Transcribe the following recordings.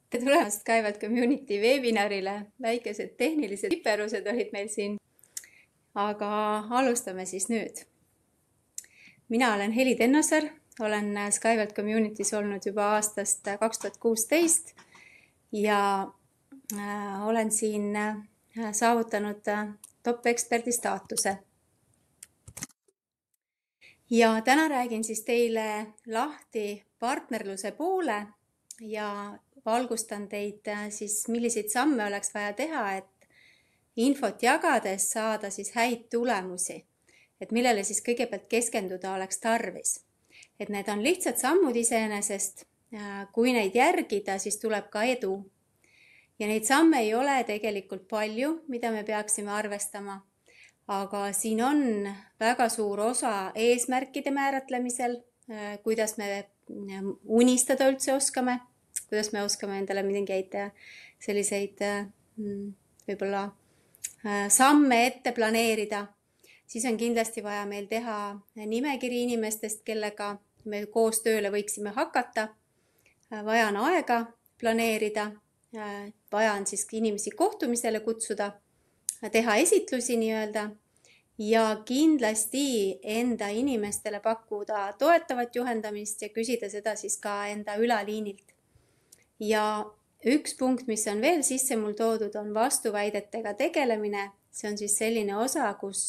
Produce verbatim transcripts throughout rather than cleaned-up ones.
tere tulemast Skyward Community webinarile. Väikesed tehnilised viperused olid meil siin, aga alustame siis nüüd. Mina olen Heli Tennosaar, olen Skyward Community's olnud juba aastast kaks tuhat kuusteist ja olen siin saavutanud top-eksperdi staatuse. Ja täna räägin siis teile lahti partnerluse poole ja valgustan teid siis, milliseid samme oleks vaja teha, et infot jagades saada siis häid tulemusi, et millele siis kõigepealt keskenduda oleks tarvis. Et need on lihtsad sammud iseenesest, kui neid järgida, siis tuleb ka edu. Ja neid samme ei ole tegelikult palju, mida me peaksime arvestama, aga siin on väga suur osa eesmärkide määratlemisel, kuidas me unistada üldse oskame, kuidas me oskame endale mingeid selliseid võib-olla samme ette planeerida. Siis on kindlasti vaja meil teha nimekiri inimestest, kellega me koos tööle võiksime hakata. Vaja on aega planeerida, vaja on siis inimesi kohtumisele kutsuda, teha esitlusi nii-öelda ja kindlasti enda inimestele pakkuda toetavat juhendamist ja küsida seda siis ka enda ülaliinilt. Ja üks punkt, mis on veel sisse mul toodud, on vastuväidetega tegelemine. See on siis selline osa, kus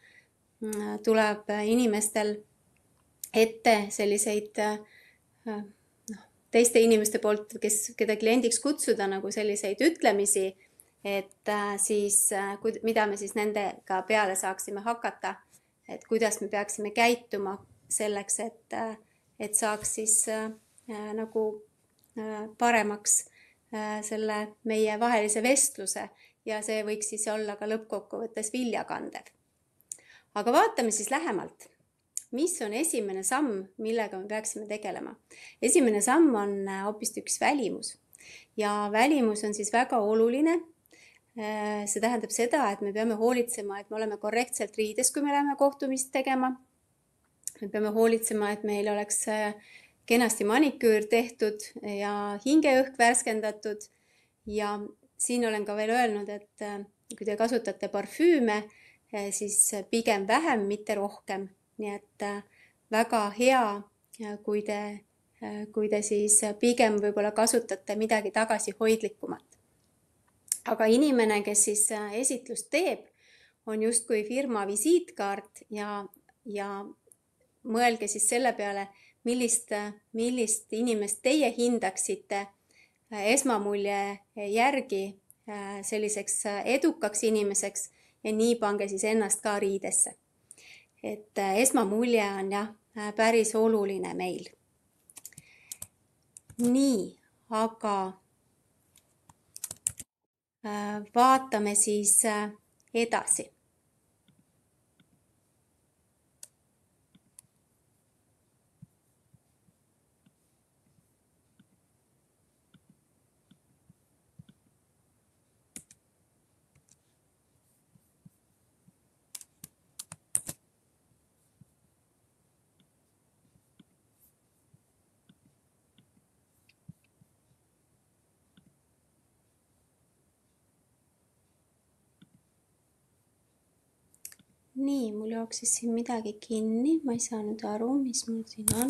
tuleb inimestel ette selliseid no, teiste inimeste poolt, kes, keda kliendiks kutsuda, nagu selliseid ütlemisi, et siis, mida me siis nendega peale saaksime hakata, et kuidas me peaksime käituma selleks, et, et saaks siis nagu paremaks selle meie vahelise vestluse ja see võiks siis olla ka lõppkokkuvõttes viljakandev. Aga vaatame siis lähemalt, mis on esimene samm, millega me peaksime tegelema. Esimene samm on hoopistükkis välimus ja välimus on siis väga oluline. See tähendab seda, et me peame hoolitsema, et me oleme korrektselt riides, kui me läheme kohtumist tegema. Me peame hoolitsema, et meil oleks kenasti maniküür tehtud ja hingeõhk värskendatud. Ja siin olen ka veel öelnud, et kui te kasutate parfüüme, siis pigem vähem, mitte rohkem. Nii et väga hea, kui te, kui te siis pigem võib-olla kasutate midagi tagasihoidlikumat. Aga inimene, kes siis esitlust teeb, on justkui firma visiitkaart ja, ja mõelge siis selle peale, Millist, millist inimest teie hindaksite esmamulje järgi selliseks edukaks inimeseks ja nii pange siis ennast ka riidesse. Et esmamulje on jah, päris oluline meil. Nii, aga vaatame siis edasi. Nii, mul jooksis siin midagi kinni, ma ei saanud aru, mis mul siin on.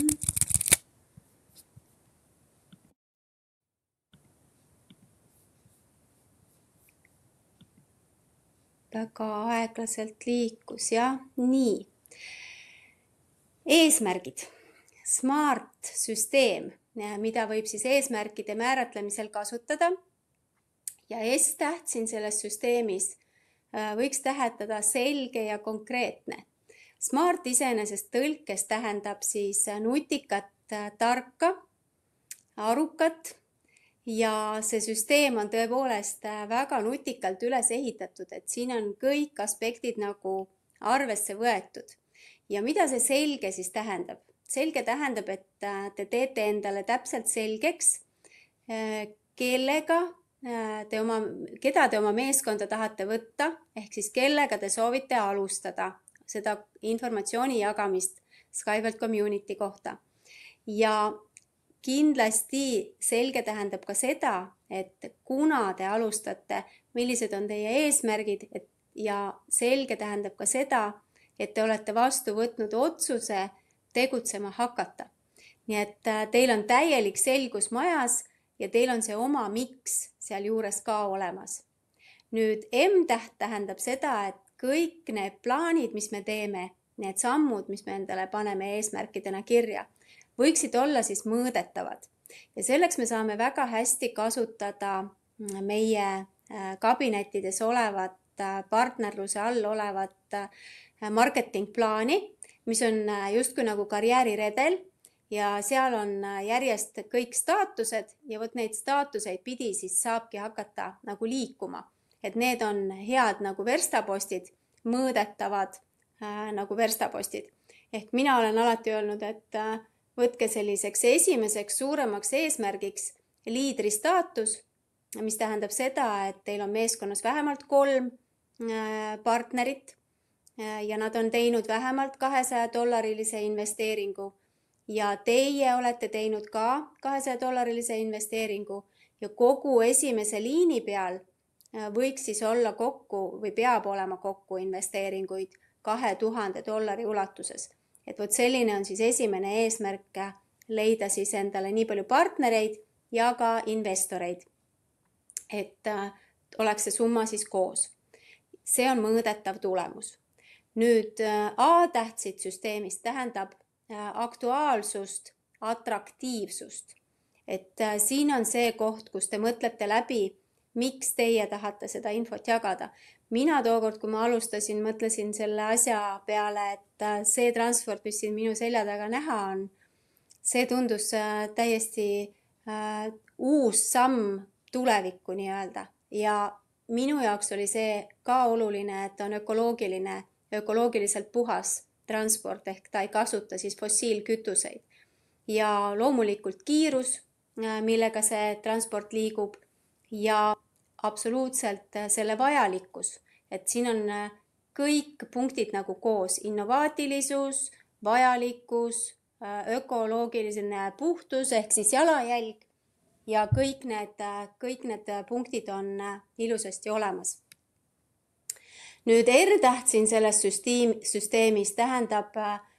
Väga aeglaselt liikus ja nii. Eesmärgid. Smart süsteem, mida võib siis eesmärkide määratlemisel kasutada ja S-täht siin selles süsteemis võiks tähendada selge ja konkreetne. Smart iseenesest tõlkes tähendab siis nutikat, tarka, arukat ja see süsteem on tõepoolest väga nutikalt üles ehitatud, et siin on kõik aspektid nagu arvesse võetud. Ja mida see selge siis tähendab? Selge tähendab, et te teete endale täpselt selgeks, kellega Te oma, keda te oma meeskonda tahate võtta, ehk siis kellega te soovite alustada seda informatsiooni jagamist Skyward Community kohta. Ja kindlasti selge tähendab ka seda, et kuna te alustate, millised on teie eesmärgid, et ja selge tähendab ka seda, et te olete vastu võtnud otsuse tegutsema hakata. Nii et teil on täielik selgus majas ja teil on see oma miks seal juures ka olemas. Nüüd M-täht tähendab seda, et kõik need plaanid, mis me teeme, need sammud, mis me endale paneme eesmärkidena kirja, võiksid olla siis mõõdetavad. Ja selleks me saame väga hästi kasutada meie kabinettides olevat partnerluse all olevat marketingplaani, mis on justkui nagu karjääriredel ja seal on järjest kõik staatused ja võt neid staatuseid pidi siis saabki hakata nagu liikuma. Et need on head nagu verstapostid, mõõdetavad äh, nagu verstapostid. Ehk mina olen alati öelnud, et äh, võtke selliseks esimeseks suuremaks eesmärgiks liidri staatus, mis tähendab seda, et teil on meeskonnas vähemalt kolm äh, partnerit äh, ja nad on teinud vähemalt kahesaja dollarilise investeeringu ja teie olete teinud ka kahesaja dollarilise investeeringu ja kogu esimese liini peal võiks siis olla kokku või peab olema kokku investeeringuid kahe tuhande dollari ulatuses. Et võt selline on siis esimene eesmärk leida siis endale nii palju partnereid ja ka investoreid, et oleks see summa siis koos. See on mõõdetav tulemus. Nüüd A-tähtsid süsteemist tähendab aktuaalsust, atraktiivsust. Et siin on see koht, kus te mõtlete läbi, miks teie tahate seda infot jagada. Mina tookord, kui ma alustasin, mõtlesin selle asja peale, et see transport, mis siin minu selja taga näha on, see tundus täiesti uh, uus samm tulevikku nii-öelda. Ja minu jaoks oli see ka oluline, et on ökoloogiline, ökoloogiliselt puhas transport, ehk ta ei kasuta siis fossiilkütuseid. Ja loomulikult kiirus, millega see transport liigub ja absoluutselt selle vajalikkus, et siin on kõik punktid nagu koos, innovaatilisus, vajalikkus, ökoloogiline puhtus ehk siis jalajälg ja kõik need, kõik need punktid on ilusasti olemas. Nüüd R-täht siin selles süsteem, süsteemis tähendab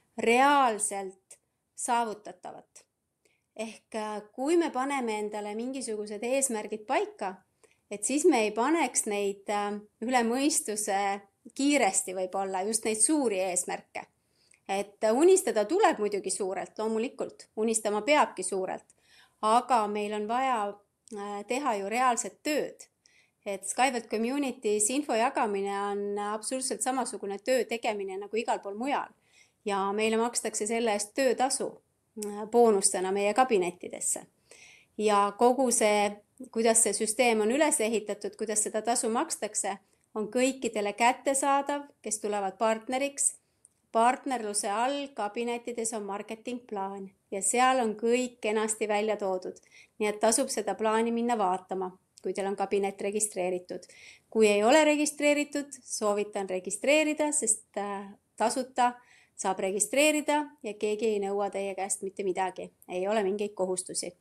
reaalselt saavutatavat. Ehk kui me paneme endale mingisugused eesmärgid paika, et siis me ei paneks neid üle mõistuse kiiresti võib-olla, just neid suuri eesmärke. Et unistada tuleb muidugi suurelt, loomulikult, unistama peabki suurelt, aga meil on vaja teha ju reaalset tööd. Et Skyward Community's info jagamine on absoluutselt samasugune töö tegemine nagu igal pool mujal ja meile makstakse selle eest töötasu boonustena meie kabinettidesse. Ja kogu see, kuidas see süsteem on üles ehitatud, kuidas seda tasu makstakse, on kõikidele kättesaadav, kes tulevad partneriks. Partnerluse all kabinettides on marketingplaan ja seal on kõik kenasti välja toodud. Nii et tasub seda plaani minna vaatama, kui teil on kabinet registreeritud. Kui ei ole registreeritud, soovitan registreerida, sest tasuta saab registreerida ja keegi ei nõua teie käest mitte midagi. Ei ole mingeid kohustusi.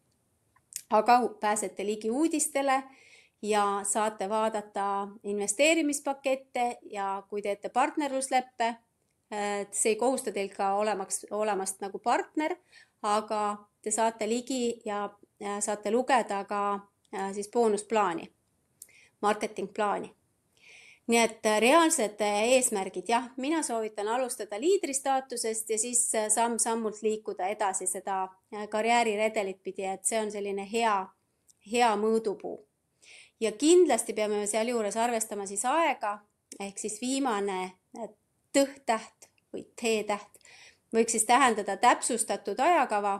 Aga pääsete ligi uudistele ja saate vaadata investeerimispakette ja kui teete partnerlusleppe, see ei kohusta teil ka olemaks, olemast nagu partner, aga te saate ligi ja saate lugeda ka siis boonusplaani, marketingplaani. Nii et reaalsed eesmärgid, jah, mina soovitan alustada liidri staatusest ja siis samm-sammult liikuda edasi seda karjääriredelit pidi, et see on selline hea, hea mõõdupuu. Ja kindlasti peame seal juures arvestama siis aega, ehk siis viimane tõht-täht või T-täht võiks siis tähendada täpsustatud ajakava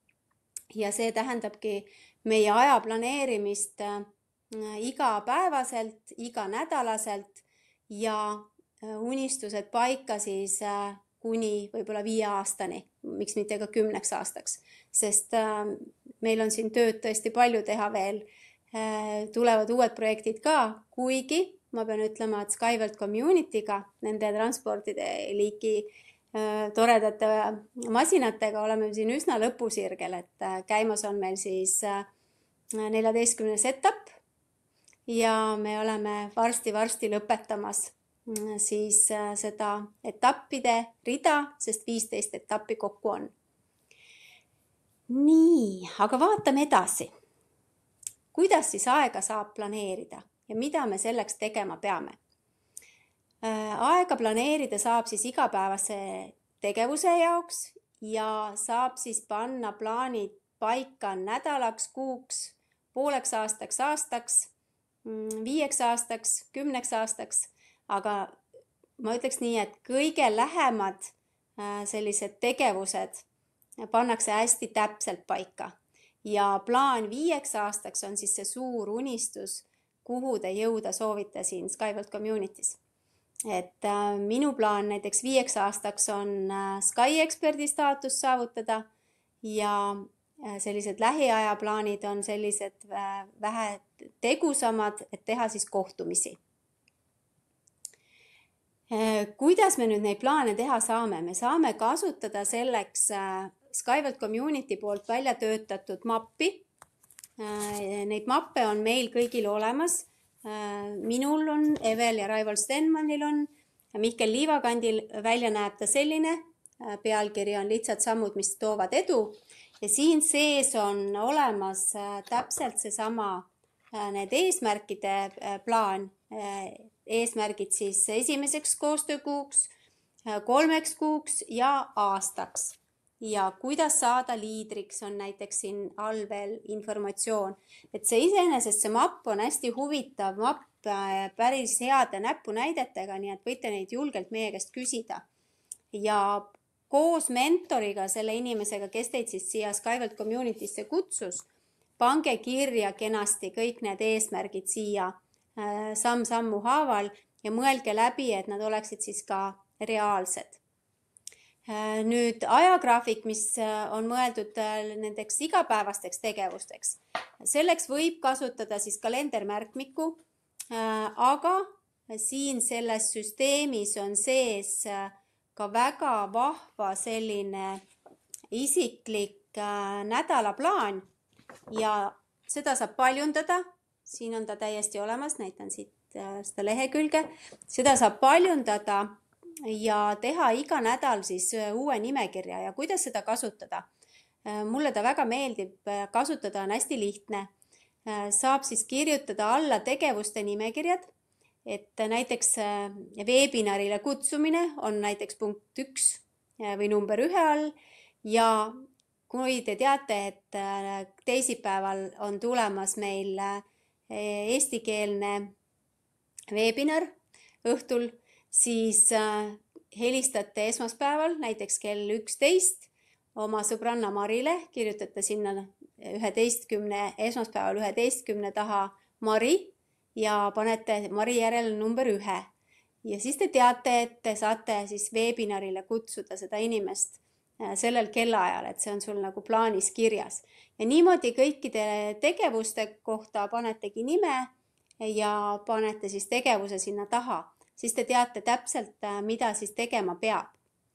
ja see tähendabki meie aja planeerimist igapäevaselt, iganädalaselt ja unistused paika siis kuni võib-olla viie aastani, miks mitte ka kümneks aastaks, sest meil on siin tööd tõesti palju teha veel, tulevad uued projektid ka, kuigi ma pean ütlema, et Skyward Community'ga, nende transportide liiki toredate masinatega oleme siin üsna lõpusirgel, et käimas on meil siis neljateistkümnes etapp ja me oleme varsti-varsti lõpetamas siis seda etappide rida, sest viisteist etappi kokku on. Nii, aga vaatame edasi. Kuidas siis aega saab planeerida ja mida me selleks tegema peame? Aega planeerida saab siis igapäevase tegevuse jaoks ja saab siis panna plaanid paika nädalaks, kuuks, pooleks aastaks, aastaks, viieks aastaks, kümneks aastaks, aga ma ütleks nii, et kõige lähemad sellised tegevused pannakse hästi täpselt paika ja plaan viieks aastaks on siis see suur unistus, kuhu te jõuda soovite siin SkyVault Community's. Et minu plaan näiteks viieks aastaks on Sky eksperdi staatus saavutada ja sellised lähiaja plaanid on sellised vähe tegusamad, et teha siis kohtumisi. Kuidas me nüüd neid plaane teha saame? Me saame kasutada selleks SkyVault Community poolt välja töötatud mappi. Neid mappe on meil kõigil olemas. Minul on, Evel ja Raivo Stenmanil on, Mihkel Liivakandil välja näeb ta selline. Pealkiri on lihtsalt sammud, mis toovad edu. Ja siin sees on olemas täpselt seesama need eesmärkide plaan. Eesmärgid siis esimeseks koostöökuuks, kolmeks kuuks ja aastaks. Ja kuidas saada liidriks on näiteks siin all veel informatsioon. Et see iseenesest see mapp on hästi huvitav mapp päris heade näpunäidetega, nii et võite neid julgelt meie käest küsida. Ja koos mentoriga, selle inimesega, kes teid siis siia SkyVault Community'sse kutsus, pange kirja kenasti kõik need eesmärgid siia samm-sammu haaval ja mõelge läbi, et nad oleksid siis ka reaalsed. Nüüd ajagraafik, mis on mõeldud nendeks igapäevasteks tegevusteks. Selleks võib kasutada siis kalendermärkmikku, aga siin selles süsteemis on sees ka väga vahva selline isiklik nädalaplaan ja seda saab paljundada. Siin on ta täiesti olemas, näitan siit seda lehekülge. Seda saab paljundada ja teha iga nädal siis uue nimekirja ja kuidas seda kasutada. Mulle ta väga meeldib, kasutada on hästi lihtne. Saab siis kirjutada alla tegevuste nimekirjad, et näiteks veebinarile kutsumine on näiteks punkt üks või number ühe all ja kui te teate, et teisipäeval on tulemas meil eestikeelne veebinar õhtul, siis helistate esmaspäeval näiteks kell üksteist oma sõbranna Marile, kirjutate sinna üheteistkümne, esmaspäeval üheteistkümne taha Mari ja panete Mari järel number ühe. Ja siis te teate, et te saate siis veebinarile kutsuda seda inimest sellel kellaajal, et see on sul nagu plaanis kirjas. Ja niimoodi kõikide tegevuste kohta panetegi nime ja panete siis tegevuse sinna taha. Siis te teate täpselt, mida siis tegema peab.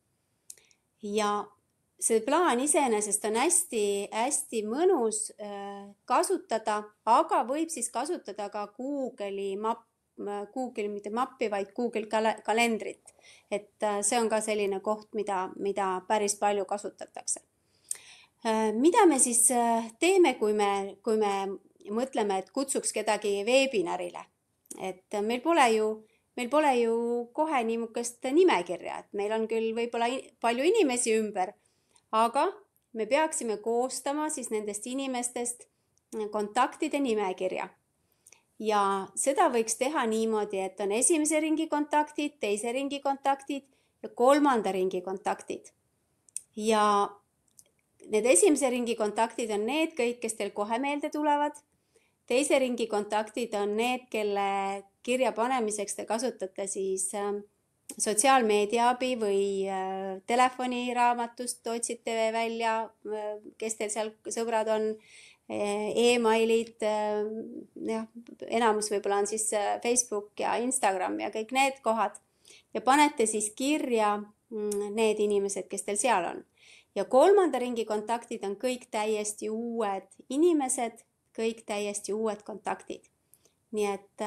Ja see plaan iseenesest on hästi, hästi mõnus kasutada, aga võib siis kasutada ka Google'i mapp, Google mitte mappi, vaid Google kalendrit. Et see on ka selline koht, mida, mida päris palju kasutatakse. Mida me siis teeme, kui me, kui me mõtleme, et kutsuks kedagi veebinarile? Et meil pole ju, meil pole ju kohe niisugust nimekirja, et meil on küll võib-olla palju inimesi ümber, aga me peaksime koostama siis nendest inimestest kontaktide nimekirja. Ja seda võiks teha niimoodi, et on esimese ringi kontaktid, teise ringi kontaktid ja kolmanda ringi kontaktid. Ja need esimese ringi kontaktid on need kõik, kes teil kohe meelde tulevad. Teise ringi kontaktid on need, kelle kirja panemiseks te kasutate siis sotsiaalmeedia abi või telefoniraamatust otsite välja, kes teil seal sõbrad on. E-mailid, ja, enamus võib-olla on siis Facebook ja Instagram ja kõik need kohad ja panete siis kirja need inimesed, kes teil seal on. Ja kolmanda ringi kontaktid on kõik täiesti uued inimesed, kõik täiesti uued kontaktid. Nii et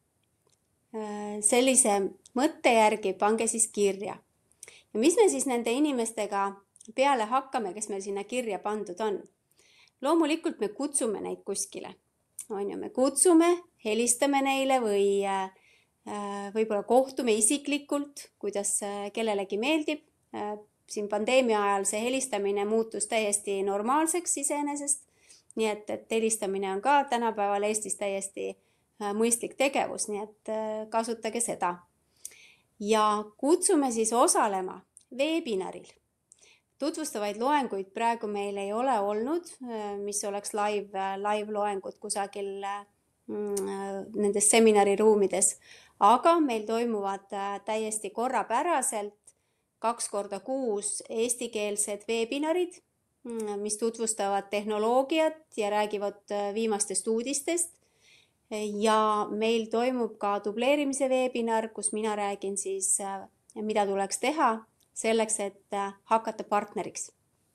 sellise mõtte järgi pange siis kirja. Ja mis me siis nende inimestega peale hakkame, kes meil sinna kirja pandud on? Loomulikult me kutsume neid kuskile. On ju, me kutsume, helistame neile või võib-olla kohtume isiklikult, kuidas kellelegi meeldib. Siin pandeemia ajal see helistamine muutus täiesti normaalseks iseenesest. Nii et, et helistamine on ka tänapäeval Eestis täiesti mõistlik tegevus, nii et kasutage seda. Ja kutsume siis osalema veebinaril. Tutvustavaid loenguid praegu meil ei ole olnud, mis oleks live, live loengud kusagil nendes seminariruumides, aga meil toimuvad täiesti korrapäraselt kaks korda kuus eestikeelsed veebinarid, mis tutvustavad tehnoloogiat ja räägivad viimastest uudistest. Ja meil toimub ka dubleerimise veebinar, kus mina räägin siis, mida tuleks teha selleks, et hakata partneriks.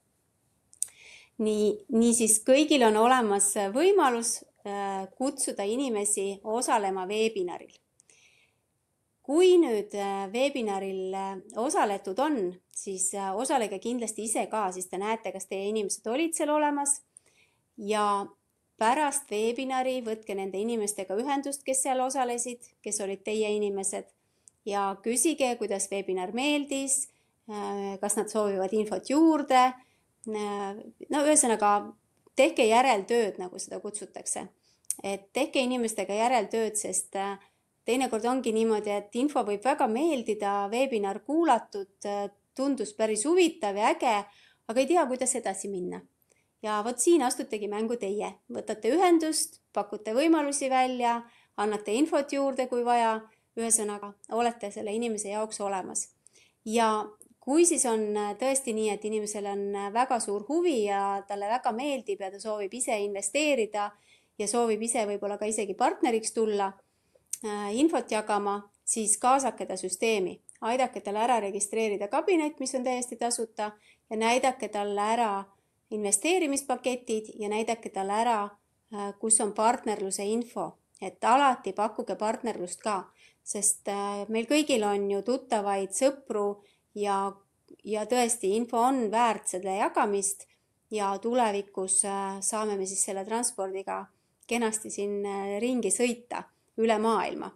Nii, nii siis kõigil on olemas võimalus kutsuda inimesi osalema veebinaril. Kui nüüd veebinaril osaletud on, siis osalege kindlasti ise ka, siis te näete, kas teie inimesed olid seal olemas ja pärast veebinari võtke nende inimestega ühendust, kes seal osalesid, kes olid teie inimesed ja küsige, kuidas veebinar meeldis, kas nad soovivad infot juurde. No ühesõnaga, tehke järeltööd, nagu seda kutsutakse. Et tehke inimestega järeltööd, sest teinekord ongi niimoodi, et info võib väga meeldida, veebinar kuulatud, tundus päris huvitav ja äge, aga ei tea, kuidas edasi minna. Ja vot siin astutegi mängu teie. Võtate ühendust, pakute võimalusi välja, annate infot juurde, kui vaja, ühesõnaga olete selle inimese jaoks olemas. Ja kui siis on tõesti nii, et inimesel on väga suur huvi ja talle väga meeldib ja ta soovib ise investeerida ja soovib ise võib-olla ka isegi partneriks tulla, infot jagama, siis kaasake ta süsteemi. Aidake talle ära registreerida kabinet, mis on täiesti tasuta ja näidake talle ära investeerimispaketid ja näidake talle ära, kus on partnerluse info. Et alati pakkuge partnerlust ka, sest meil kõigil on ju tuttavaid sõpru ja, ja tõesti info on väärt selle jagamist ja tulevikus saame me siis selle transpordiga kenasti siin ringi sõita üle maailma.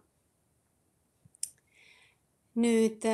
Nüüd,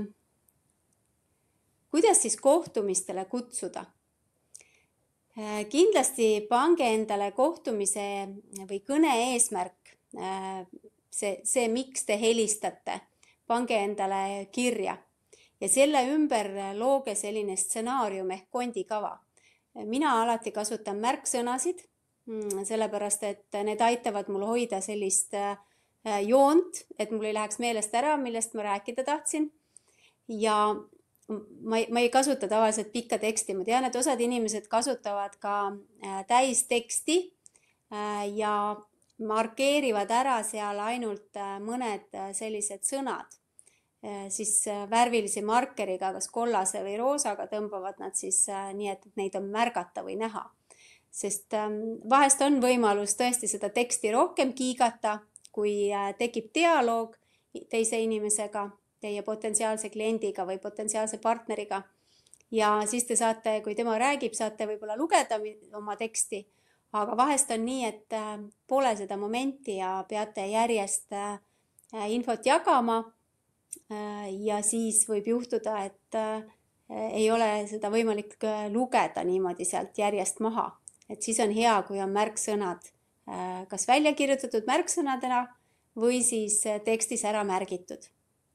kuidas siis kohtumistele kutsuda? Kindlasti pange endale kohtumise või kõne eesmärk, see, see miks te helistate, pange endale kirja ja selle ümber looge selline stsenaarium ehk kondikava. Mina alati kasutan märksõnasid, sellepärast et need aitavad mul hoida sellist joont, et mul ei läheks meelest ära, millest ma rääkida tahtsin ja Ma ei, ma ei kasuta tavaliselt pikka teksti. Ma tean, et osad inimesed kasutavad ka täisteksti ja markeerivad ära seal ainult mõned sellised sõnad. Siis värvilise markeriga, kas kollase või roosaga tõmbavad nad siis nii, et neid on märgata või näha. Sest vahest on võimalus tõesti seda teksti rohkem kiigata, kui tekib dialoog teise inimesega, teie potentsiaalse kliendiga või potentsiaalse partneriga. Ja siis te saate, kui tema räägib, saate võib-olla lugeda oma teksti, aga vahest on nii, et pole seda momenti ja peate järjest infot jagama ja siis võib juhtuda, et ei ole seda võimalik lugeda niimoodi sealt järjest maha. Et siis on hea, kui on märksõnad kas välja kirjutatud märksõnadena või siis tekstis ära märgitud.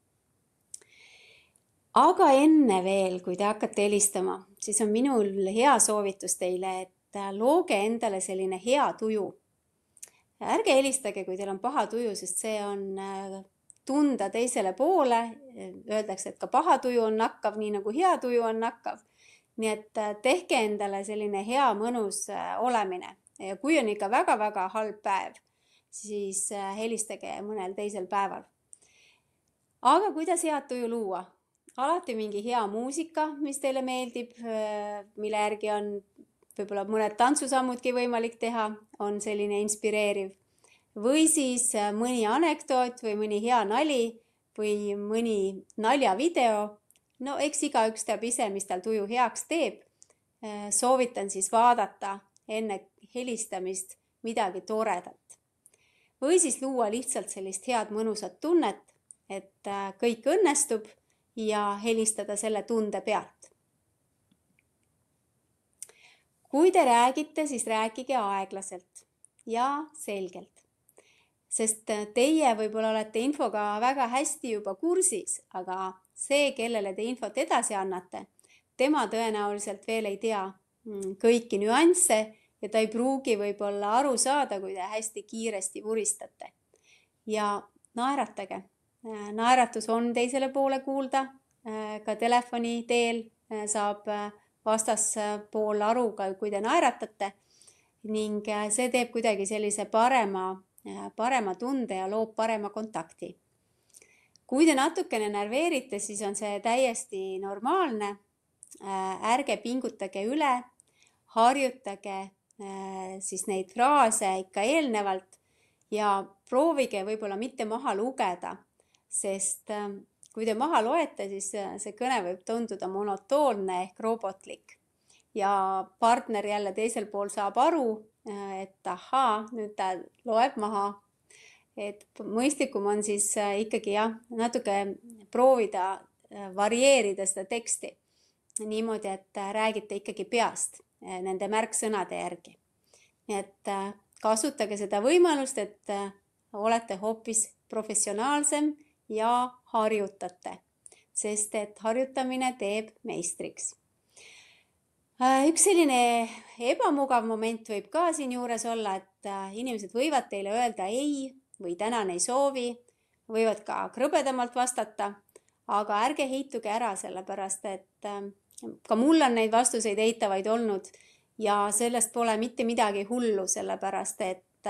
Aga enne veel, kui te hakkate helistama, siis on minul hea soovitus teile, et looge endale selline hea tuju. Ärge helistage, kui teil on paha tuju, sest see on tunda teisele poole. Öeldakse, et ka paha tuju on nakkav, nii nagu hea tuju on nakkav. Nii et tehke endale selline hea mõnus olemine. Ja kui on ikka väga-väga halb päev, siis helistage mõnel teisel päeval. Aga kuidas head tuju luua? Alati mingi hea muusika, mis teile meeldib, mille järgi on võib-olla mõned tantsusammudki võimalik teha, on selline inspireeriv. Või siis mõni anekdoot või mõni hea nali või mõni naljavideo. No eks igaüks teab ise, mis tal tuju heaks teeb. Soovitan siis vaadata enne helistamist midagi toredat. Või siis luua lihtsalt sellist head mõnusat tunnet, et kõik õnnestub ja helistada selle tunde pealt. Kui te räägite, siis rääkige aeglaselt ja selgelt. Sest teie võib-olla olete infoga väga hästi juba kursis, aga see, kellele te infot edasi annate, tema tõenäoliselt veel ei tea kõiki nüansse ja ta ei pruugi võib-olla aru saada, kui te hästi kiiresti vuristate. Ja naeratage. Naeratus on teisele poole kuulda, ka telefoni teel saab vastaspool aru, kui te naeratate ning see teeb kuidagi sellise parema, parema tunde ja loob parema kontakti. Kui te natukene närveerite, siis on see täiesti normaalne. Ärge pingutage üle, harjutage siis neid fraase ikka eelnevalt ja proovige võib-olla mitte maha lugeda, sest kui te maha loete, siis see kõne võib tunduda monotoonne ehk robotlik ja partner jälle teisel pool saab aru, et ahaa, nüüd ta loeb maha. Et mõistlikum on siis ikkagi jah, natuke proovida varieerida seda teksti niimoodi, et räägite ikkagi peast nende märksõnade järgi. Nii et kasutage seda võimalust, et olete hoopis professionaalsem ja harjutate, sest et harjutamine teeb meistriks. Üks selline ebamugav moment võib ka siin juures olla, et inimesed võivad teile öelda ei või tänan ei soovi, võivad ka krõbedamalt vastata, aga ärge heituge ära sellepärast, et ka mul on neid vastuseid eitavaid olnud ja sellest pole mitte midagi hullu, sellepärast et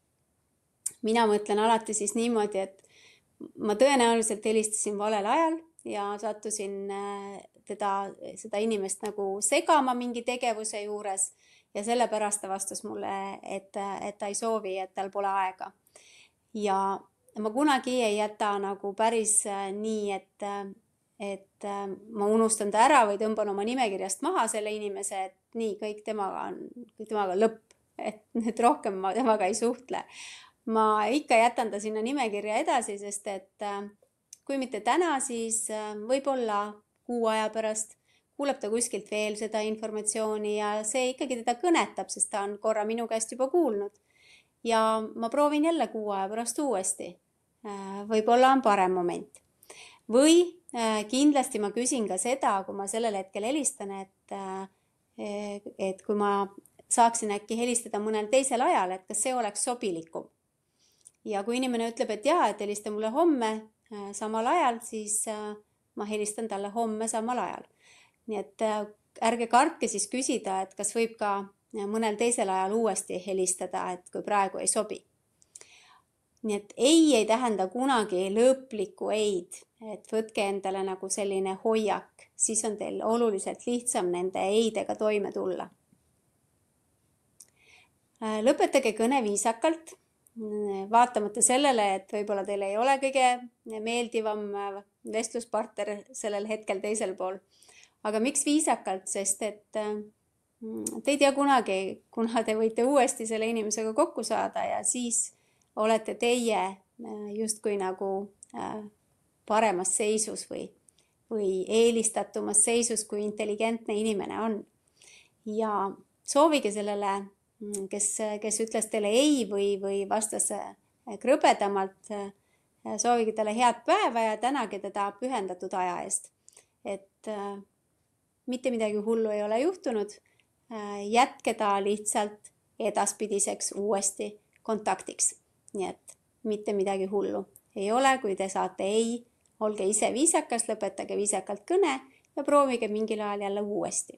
mina mõtlen alati siis niimoodi, et ma tõenäoliselt helistasin valel ajal ja sattusin teda, seda inimest nagu segama mingi tegevuse juures ja sellepärast ta vastas mulle, et, et ta ei soovi, et tal pole aega. Ja ma kunagi ei jäta nagu päris nii, et et ma unustan ta ära või tõmban oma nimekirjast maha selle inimese, et nii, kõik temaga on, temaga lõpp, et nüüd rohkem ma temaga ei suhtle. Ma ikka jätan ta sinna nimekirja edasi, sest et kui mitte täna, siis võib-olla kuu aja pärast kuuleb ta kuskilt veel seda informatsiooni ja see ikkagi teda kõnetab, sest ta on korra minu käest juba kuulnud. Ja ma proovin jälle kuu aja pärast uuesti. Võib-olla on parem moment. Või kindlasti ma küsin ka seda, kui ma sellel hetkel helistan, et, et kui ma saaksin äkki helistada mõnel teisel ajal, et kas see oleks sobilikum. Ja kui inimene ütleb, et jaa, et helista mulle homme samal ajal, siis ma helistan talle homme samal ajal. Nii et ärge kartke siis küsida, et kas võib ka mõnel teisel ajal uuesti helistada, et kui praegu ei sobi. Nii et ei ei tähenda kunagi lõplikku eid, et võtke endale nagu selline hoiak, siis on teil oluliselt lihtsam nende eidega toime tulla. Lõpetage kõne viisakalt, vaatamata sellele, et võib-olla teil ei ole kõige meeldivam vestluspartner sellel hetkel teisel pool. Aga miks viisakalt, sest et te ei tea kunagi, kuna te võite uuesti selle inimesega kokku saada ja siis olete teie justkui nagu paremas seisus või, või eelistatumas seisus, kui intelligentne inimene on. Ja soovige sellele, kes, kes ütles teile ei või, või vastas krõbedamalt, soovige talle head päeva ja tänage teda pühendatud aja eest. Et mitte midagi hullu ei ole juhtunud, jätke ta lihtsalt edaspidiseks uuesti kontaktiks. Nii et mitte midagi hullu ei ole, kui te saate ei, olge ise viisakas, lõpetage viisakalt kõne ja proovige mingil ajal jälle uuesti.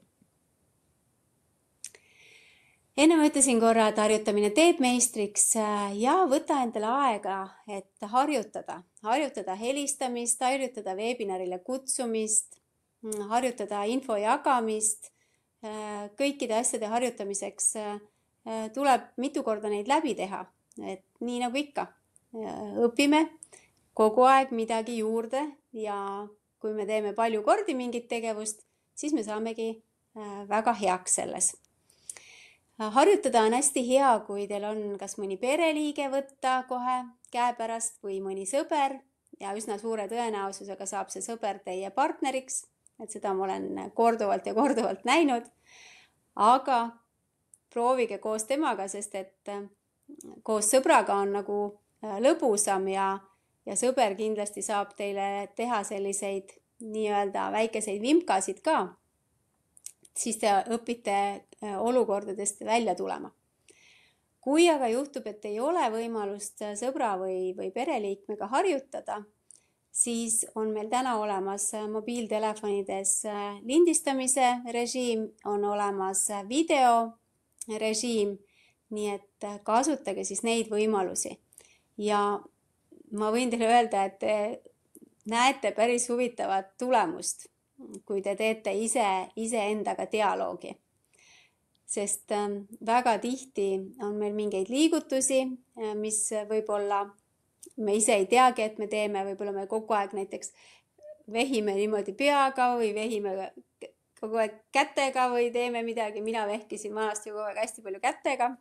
Enne ma ütlesin korra, et harjutamine teeb meistriks ja võta endale aega, et harjutada. Harjutada helistamist, harjutada veebinarile kutsumist, harjutada info jagamist, kõikide asjade harjutamiseks tuleb mitu korda neid läbi teha, et nii nagu ikka. Õpime kogu aeg midagi juurde ja kui me teeme palju kordi mingit tegevust, siis me saamegi väga heaks selles. Harjutada on hästi hea, kui teil on kas mõni pereliige võtta kohe käepärast või mõni sõber ja üsna suure tõenäosusega saab see sõber teie partneriks, et seda ma olen korduvalt ja korduvalt näinud, aga proovige koos temaga, sest et koos sõbraga on nagu lõbusam ja, ja sõber kindlasti saab teile teha selliseid nii-öelda väikeseid vimkasid ka. Siis te õpite olukordadest välja tulema. Kui aga juhtub, et ei ole võimalust sõbra või, või pereliikmega harjutada, siis on meil täna olemas mobiiltelefonides lindistamise režiim, on olemas videorežiim, nii et kasutage siis neid võimalusi. Ja ma võin teile öelda, et te näete päris huvitavat tulemust, kui te teete ise, ise endaga dialoogi. Sest väga tihti on meil mingeid liigutusi, mis võib-olla me ise ei teagi, et me teeme, võib-olla me kogu aeg näiteks vehime niimoodi peaga või vehime kogu aeg kätega või teeme midagi. Mina vehkisin vanasti kogu aeg hästi palju kätega.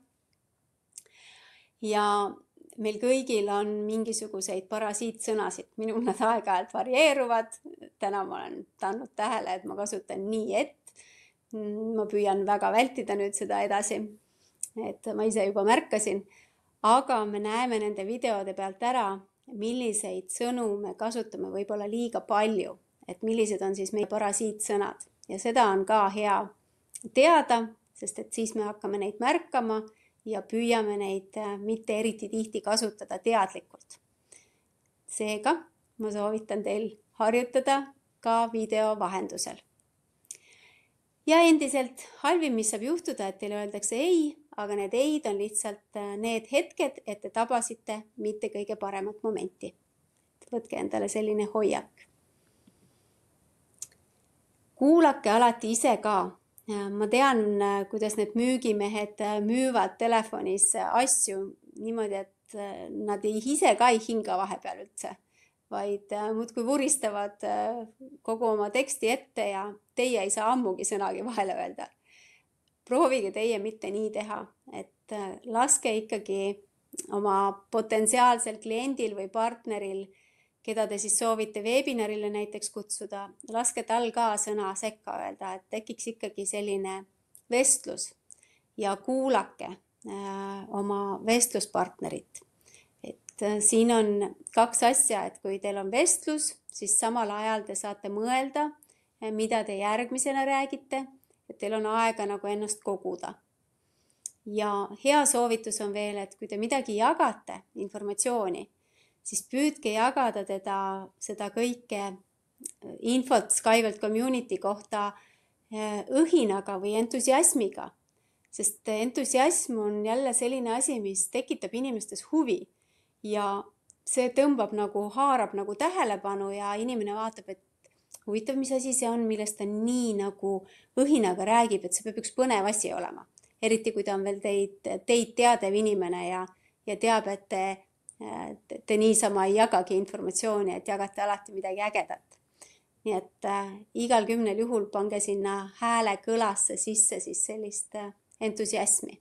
Ja meil kõigil on mingisuguseid parasiitsõnasid. Minul nad aeg-ajalt varieeruvad. Täna ma olen tandnud tähele, et ma kasutan nii, et ma püüan väga vältida nüüd seda edasi, et ma ise juba märkasin, aga me näeme nende videode pealt ära, milliseid sõnu me kasutame võib-olla liiga palju, et millised on siis meie parasiitsõnad ja seda on ka hea teada, sest et siis me hakkame neid märkama ja püüame neid mitte eriti tihti kasutada teadlikult. Seega ma soovitan teil harjutada ka video vahendusel. Ja endiselt halvim, mis saab juhtuda, et teile öeldakse ei, aga need eid on lihtsalt need hetked, et te tabasite mitte kõige paremat momenti. Võtke endale selline hoiak. Kuulake alati ise ka. Ma tean, kuidas need müügimehed müüvad telefonis asju niimoodi, et nad ise ka ei hinga vahepeal üldse, vaid muudkui vuristavad kogu oma teksti ette ja teie ei saa ammugi sõnagi vahele öelda. Proovige teie mitte nii teha, et laske ikkagi oma potentsiaalsel kliendil või partneril, keda te siis soovite webinarile näiteks kutsuda, laske tal ka sõna sekka öelda, et tekiks ikkagi selline vestlus ja kuulake oma vestluspartnerit. Siin on kaks asja, et kui teil on vestlus, siis samal ajal te saate mõelda, mida te järgmisena räägite, et teil on aega nagu ennast koguda. Ja hea soovitus on veel, et kui te midagi jagate, informatsiooni, siis püüdke jagada teda seda kõike infot Skyward Community kohta õhinaga või entusiasmiga, sest entusiasm on jälle selline asi, mis tekitab inimestes huvi. Ja see tõmbab nagu, haarab nagu tähelepanu ja inimene vaatab, et huvitav, mis asi see on, millest ta nii nagu õhinaga räägib, et see peab üks põnev asi olema. Eriti kui ta on veel teid, teid teadev inimene ja, ja teab, et te, te, te niisama ei jagagi informatsiooni, et jagate alati midagi ägedat. Nii et äh, igal kümnel juhul pange sinna hääle kõlasse sisse siis sellist äh, entusiasmi.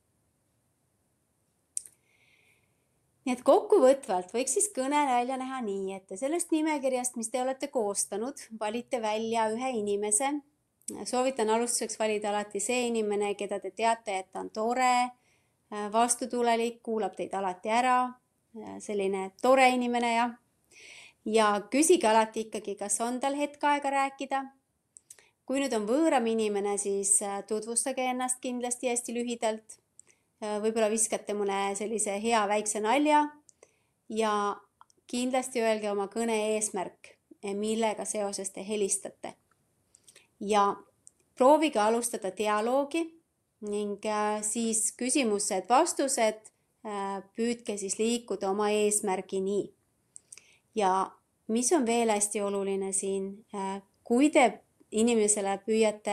Nii et kokkuvõtvalt võiks siis kõne välja näha nii, et te sellest nimekirjast, mis te olete koostanud, valite välja ühe inimese. Soovitan alustuseks valida alati see inimene, keda te teate, et ta on tore, vastutulelik, kuulab teid alati ära, selline tore inimene ja, ja küsige alati ikkagi, kas on tal hetk aega rääkida. Kui nüüd on võõram inimene, siis tutvustage ennast kindlasti hästi lühidalt. Võib-olla viskate mõne sellise hea väikse nalja ja kindlasti öelge oma kõne eesmärk, millega seoses te helistate. Ja proovige alustada dialoogi ning siis küsimused, vastused, püüdke siis liikuda oma eesmärgini. Ja mis on veel hästi oluline siin, kui te inimesele püüate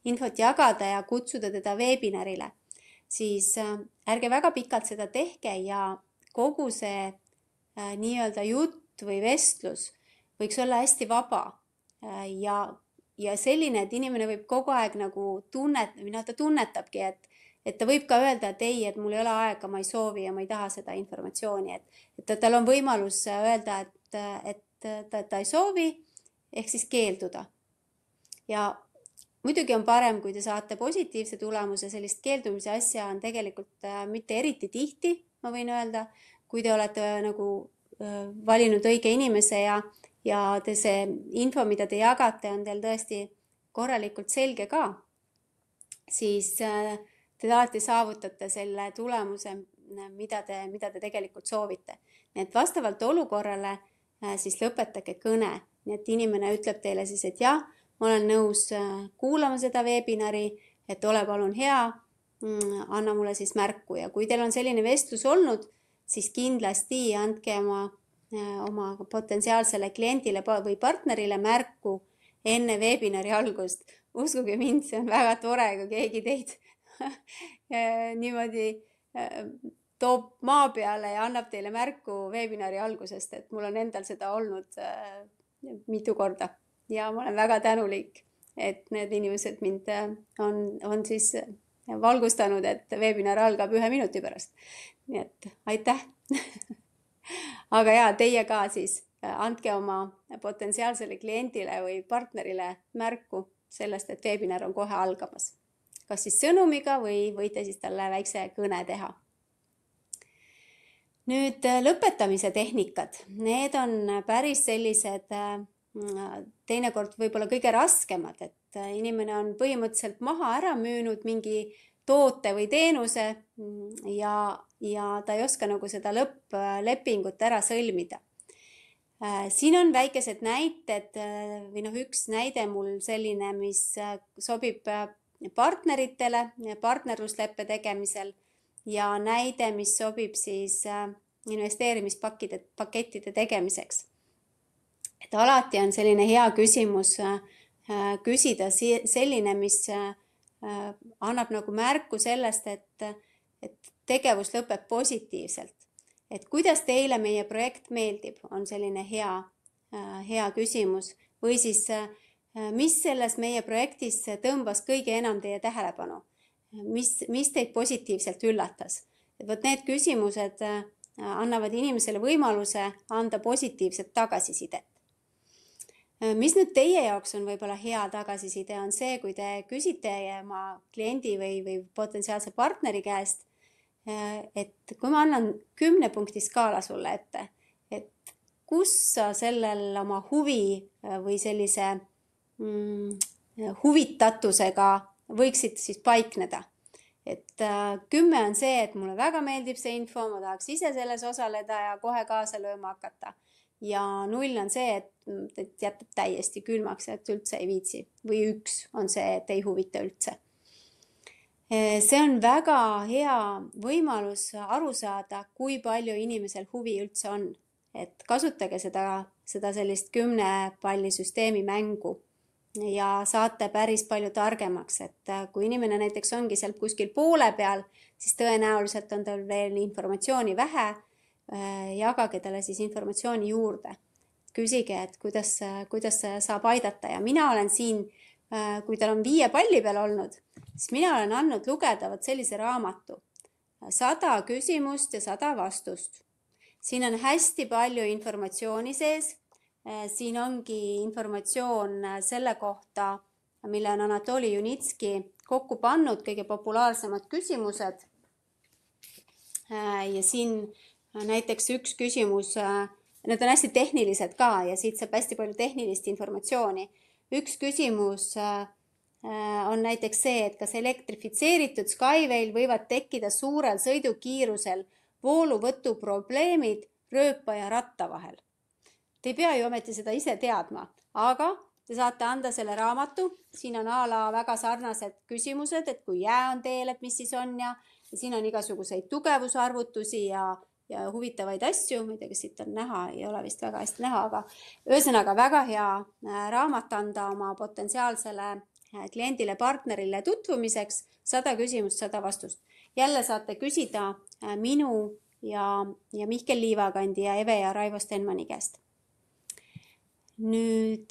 infot jagada ja kutsuda teda veebinarile, siis ärge väga pikalt seda tehke ja kogu see äh, nii-öelda jutt või vestlus võiks olla hästi vaba äh, ja, ja selline, et inimene võib kogu aeg nagu tunnet, või noh, ta tunnetabki, et, et ta võib ka öelda, et ei, et mul ei ole aega, ma ei soovi ja ma ei taha seda informatsiooni, et, et tal on võimalus öelda, et, et ta, ta ei soovi, ehk siis keelduda. Ja muidugi on parem, kui te saate positiivse tulemuse, sellist keeldumise asja on tegelikult mitte eriti tihti, ma võin öelda, kui te olete nagu valinud õige inimese ja, ja te see info, mida te jagate, on teil tõesti korralikult selge ka, siis te alati saavutate selle tulemuse, mida te, mida te tegelikult soovite. Nii et vastavalt olukorrale siis lõpetage kõne. Nii et inimene ütleb teile siis, et jah, ma olen nõus kuulama seda webinari, et ole palun hea, anna mulle siis märku. Ja kui teil on selline vestlus olnud, siis kindlasti andke oma, oma potentsiaalsele kliendile või partnerile märku enne webinari algust. Uskuge mind, see on väga tore, kui keegi teid niimoodi toob maa peale ja annab teile märku webinari algusest, et mul on endal seda olnud mitu korda. Ja ma olen väga tänulik, et need inimesed mind on, on siis valgustanud, et webinar algab ühe minuti pärast. Nii et aitäh. Aga ja, teie ka siis andke oma potentsiaalsele kliendile või partnerile märku sellest, et webinar on kohe algamas. Kas siis sõnumiga või võite siis talle väikse kõne teha. Nüüd lõpetamise tehnikad. Need on päris sellised teinekord võib-olla kõige raskemad, et inimene on põhimõtteliselt maha ära müünud mingi toote või teenuse ja, ja ta ei oska nagu seda lõpplepingut ära sõlmida. Siin on väikesed näited või noh, üks näide mul selline, mis sobib partneritele partnerlusleppe tegemisel ja näide, mis sobib siis investeerimispakkide, pakettide tegemiseks. Et alati on selline hea küsimus küsida selline, mis annab nagu märku sellest, et, et tegevus lõpeb positiivselt. Et kuidas teile meie projekt meeldib, on selline hea, hea küsimus. Või siis, mis selles meie projektis tõmbas kõige enam teie tähelepanu? Mis, mis teid positiivselt üllatas? Et võt need küsimused annavad inimesele võimaluse anda positiivset tagasisidet. Mis nüüd teie jaoks on võib-olla hea tagasiside, on see, kui te küsite oma kliendi või, või potentsiaalse partneri käest, et kui ma annan kümne punkti skaala sulle ette, et kus sa sellel oma huvi või sellise mm, huvitatusega võiksid siis paikneda. Et kümme on see, et mulle väga meeldib see info, ma tahaks ise selles osaleda ja kohe kaasa lööma hakata. Ja null on see, et, et jätab täiesti külmaks, et üldse ei viitsi. Või üks on see, et ei huvita üldse. See on väga hea võimalus aru saada, kui palju inimesel huvi üldse on. Et kasutage seda, seda sellist kümne palli süsteemi mängu ja saate päris palju targemaks. Et kui inimene näiteks ongi seal kuskil poole peal, siis tõenäoliselt on tal veel informatsiooni vähe. Jagage talle siis informatsiooni juurde. Küsige, et kuidas, kuidas saab aidata. Ja mina olen siin, kui tal on viie palli peal olnud, siis mina olen andnud lugeda sellise raamatu. Sada küsimust ja sada vastust. Siin on hästi palju informatsiooni sees. Siin ongi informatsioon selle kohta, mille on Anatoli Junitski kokku pannud, kõige populaarsemad küsimused. Ja siin näiteks üks küsimus, need on hästi tehnilised ka ja siit saab hästi palju tehnilist informatsiooni. Üks küsimus on näiteks see, et kas elektrifitseeritud Skywail võivad tekkida suurel sõidukiirusel vooluvõtu probleemid rööpa ja ratta vahel. Te ei pea ju ometi seda ise teadma, aga te saate anda selle raamatu. Siin on a la väga sarnased küsimused, et kui jää on teel, et mis siis on ja, ja siin on igasuguseid tugevusarvutusi ja ja huvitavaid asju, ma ei tea, kas siit on näha, ei ole vist väga hästi näha, aga ühesõnaga väga hea raamat anda oma potentsiaalsele kliendile, partnerile tutvumiseks, sada küsimust, sada vastust. Jälle saate küsida minu ja, ja Mihkel Liivakandi ja Eve ja Raivo Stenmani käest. Nüüd,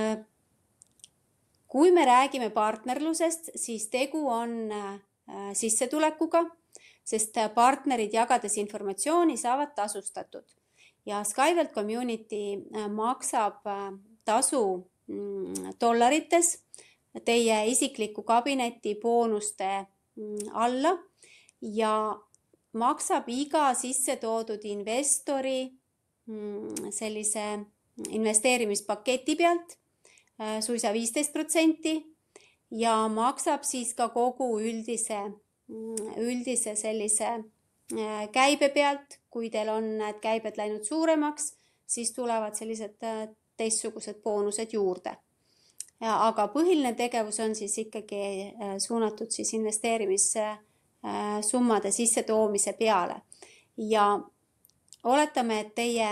kui me räägime partnerlusest, siis tegu on sissetulekuga, sest partnerid jagades informatsiooni saavad tasustatud. Ja Skywelt Community maksab tasu dollarites teie isikliku kabineti boonuste alla ja maksab iga sisse toodud investori sellise investeerimispaketi pealt suisa viisteist protsenti ja maksab siis ka kogu üldise, üldise sellise käibe pealt. Kui teil on need käibed läinud suuremaks, siis tulevad sellised teistsugused boonused juurde. Aga põhiline tegevus on siis ikkagi suunatud siis investeerimissummade sisse toomise peale. Ja oletame, et teie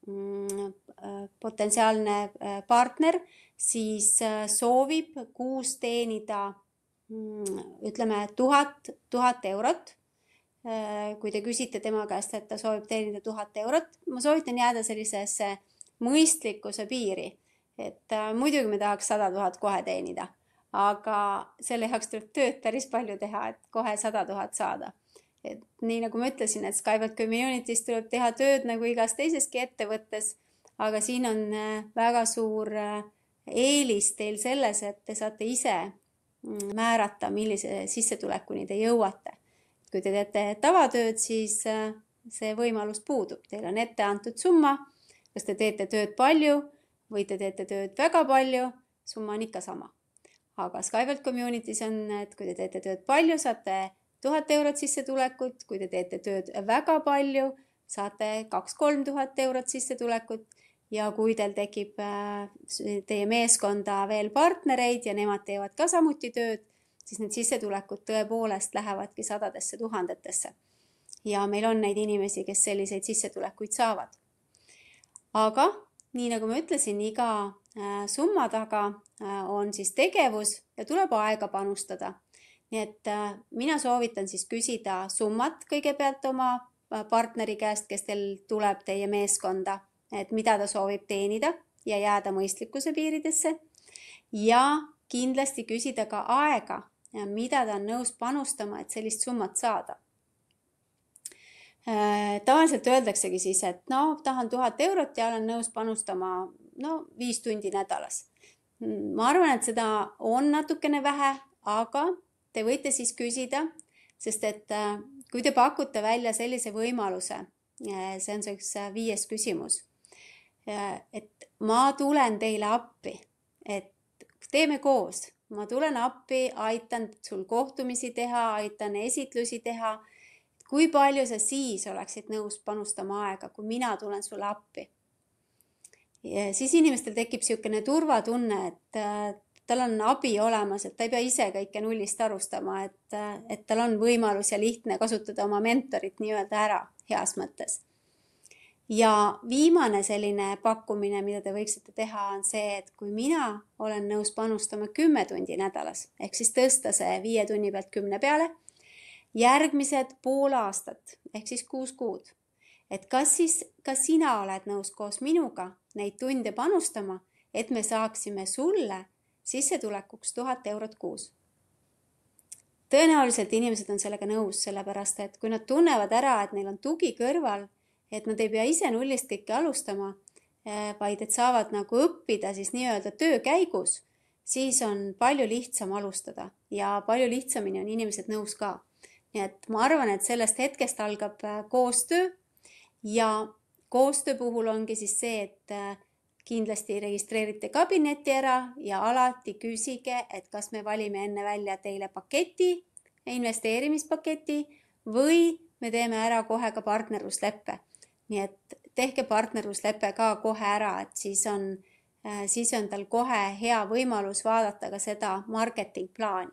potentsiaalne partner siis soovib kuus teenida, ütleme, tuhat, tuhat eurot. Kui te küsite tema käest, et ta soovib teenida tuhat eurot, ma soovitan jääda sellisesse mõistlikkuse piiri. Et muidugi me tahaks sada tuhat kohe teenida, aga selle jaoks tuleb tööd päris palju teha, et kohe sada tuhat saada. Et nii nagu ma ütlesin, et Skywelt Community's tuleb teha tööd nagu igas teiseski ettevõttes, aga siin on väga suur eelis teil selles, et te saate ise määrata, millise sissetulekuni te jõuate. Kui te teete tavatööd, siis see võimalus puudub. Teil on ette antud summa, kas te teete tööd palju või te teete tööd väga palju, summa on ikka sama. Aga Skywelt Community's on, et kui te teete tööd palju, saate tuhat eurot sissetulekut, kui te teete tööd väga palju, saate kaks-kolm tuhat eurot sissetulekut ja kui teil tekib teie meeskonda veel partnereid ja nemad teevad ka samuti tööd, siis need sissetulekud tõepoolest lähevadki sadadesse tuhandetesse. Ja meil on neid inimesi, kes selliseid sissetulekuid saavad. Aga nii nagu ma ütlesin, iga summa taga on siis tegevus ja tuleb aega panustada. Nii et mina soovitan siis küsida summat kõigepealt oma partneri käest, kes teil tuleb teie meeskonda, et mida ta soovib teenida ja jääda mõistlikkuse piiridesse. Ja kindlasti küsida ka aega, mida ta on nõus panustama, et sellist summat saada. Tavaliselt öeldaksegi siis, et no, tahan tuhat eurot ja olen nõus panustama no, viis tundi nädalas. Ma arvan, et seda on natukene vähe, aga te võite siis küsida, sest et kui te pakute välja sellise võimaluse, see on see üks viies küsimus, et ma tulen teile appi, et teeme koos, ma tulen appi, aitan sul kohtumisi teha, aitan esitlusi teha, kui palju sa siis oleksid nõus panustama aega, kui mina tulen sulle appi. Ja siis inimestel tekib selline turvatunne, et tal on abi olemas, et ta ei pea ise kõike nullist arustama, et, et tal on võimalus ja lihtne kasutada oma mentorit nii-öelda ära heas mõttes. Ja viimane selline pakkumine, mida te võiksite teha, on see, et kui mina olen nõus panustama kümme tundi nädalas, ehk siis tõsta see viie tunni pealt kümne peale, järgmised pool aastat, ehk siis kuus kuud. Et kas siis, kas sina oled nõus koos minuga neid tunde panustama, et me saaksime sulle sissetulekuks tuhat eurot kuus. Tõenäoliselt inimesed on sellega nõus, sellepärast, et kui nad tunnevad ära, et neil on tugi kõrval, et nad ei pea ise nullist kõike alustama, vaid et saavad nagu õppida siis nii-öelda töö käigus, siis on palju lihtsam alustada ja palju lihtsamini on inimesed nõus ka. Nii et ma arvan, et sellest hetkest algab koostöö ja koostöö puhul ongi siis see, et kindlasti registreerite kabinetti ära ja alati küsige, et kas me valime enne välja teile paketi, investeerimispaketi või me teeme ära kohe ka partnerlusleppe. Nii et tehke partnerlusleppe ka kohe ära, et siis on, siis on tal kohe hea võimalus vaadata ka seda marketingplaani.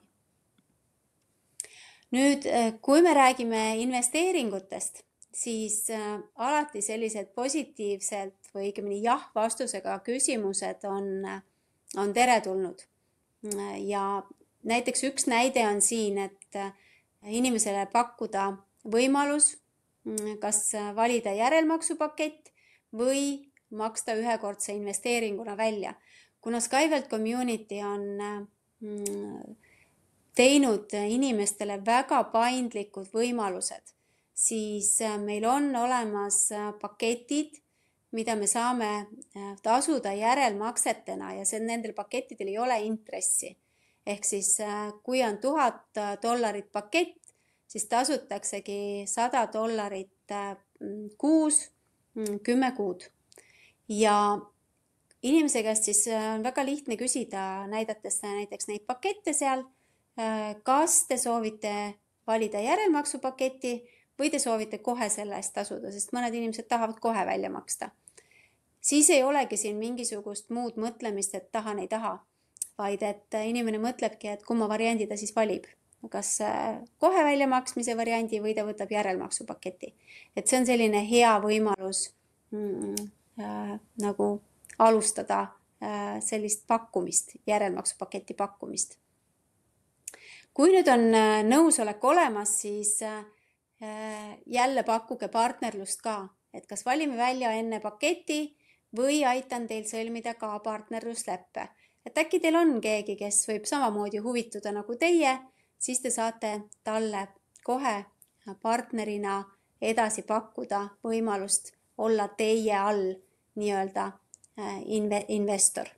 Nüüd, kui me räägime investeeringutest, siis alati sellised positiivselt või õigemini jah vastusega küsimused on, on teretulnud. ja näiteks üks näide on siin, et inimesele pakkuda võimalus kas valida järelmaksupakett või maksta ühekordse investeeringuna välja. Kuna SkyVelt Community on teinud inimestele väga paindlikud võimalused, siis meil on olemas paketid, mida me saame tasuda järelmaksetena ja see, nendel pakettidel ei ole intressi. Ehk siis kui on tuhat dollarit pakett, siis tasutaksegi sada dollarit kuus, kümme kuud. Ja inimese käest siis on väga lihtne küsida, näidates näiteks neid pakette seal, kas te soovite valida järelmaksupaketi või te soovite kohe selle eest tasuda, sest mõned inimesed tahavad kohe välja maksta. Siis ei olegi siin mingisugust muud mõtlemist, et tahan, ei taha, vaid et inimene mõtlebki, et kumma variandi ta siis valib. Kas kohe väljamaksmise variandi või ta võtab järelmaksupaketi. Et see on selline hea võimalus mm, äh, nagu alustada äh, sellist pakkumist, järelmaksupaketi pakkumist. Kui nüüd on nõusolek olemas, siis äh, jälle pakkuge partnerlust ka, et kas valime välja enne paketi või aitan teil sõlmida ka partnerlusleppe. Et äkki teil on keegi, kes võib samamoodi huvituda nagu teie, siis te saate talle kohe partnerina edasi pakkuda võimalust olla teie all nii-öelda investor.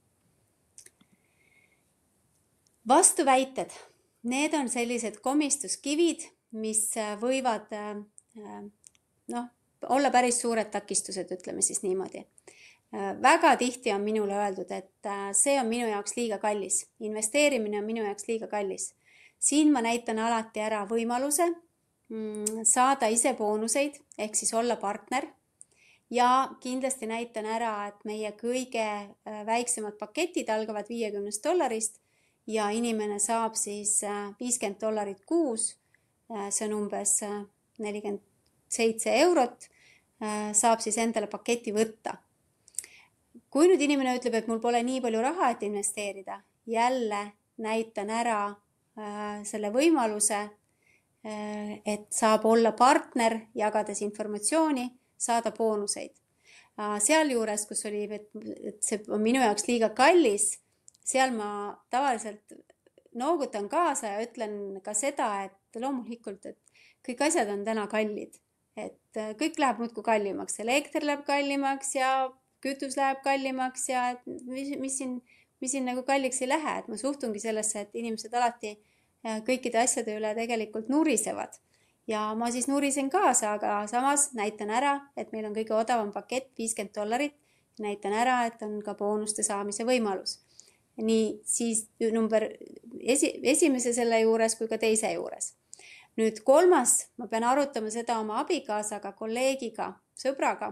Vastuväited. Need on sellised komistuskivid, mis võivad noh, olla päris suured takistused, ütleme siis niimoodi. Väga tihti on minule öeldud, et see on minu jaoks liiga kallis. Investeerimine on minu jaoks liiga kallis. Siin ma näitan alati ära võimaluse saada ise boonuseid, ehk siis olla partner. Ja kindlasti näitan ära, et meie kõige väiksemad paketid algavad viiekümnest dollarist ja inimene saab siis viiskümmend dollarit kuus, see on umbes nelikümmend seitse eurot, saab siis endale paketi võtta. Kui nüüd inimene ütleb, et mul pole nii palju raha, et investeerida, jälle näitan ära selle võimaluse, et saab olla partner, jagades informatsiooni, saada boonuseid. Sealjuures, kus oli, et see on minu jaoks liiga kallis, seal ma tavaliselt noogutan kaasa ja ütlen ka seda, et loomulikult, et kõik asjad on täna kallid. Et kõik läheb muudkui kallimaks, elekter läheb kallimaks ja kütus läheb kallimaks ja mis, mis, siin, mis siin nagu kalliks ei lähe. Et ma suhtungi sellesse, et inimesed alati kõikide asjade üle tegelikult nurisevad. Ja ma siis nurisen kaasa, aga samas näitan ära, et meil on kõige odavam pakett viiskümmend dollarit. Näitan ära, et on ka boonuste saamise võimalus. Nii siis number esi, esimese selle juures kui ka teise juures. Nüüd kolmas, ma pean arutama seda oma abikaasaga, kolleegiga, sõbraga.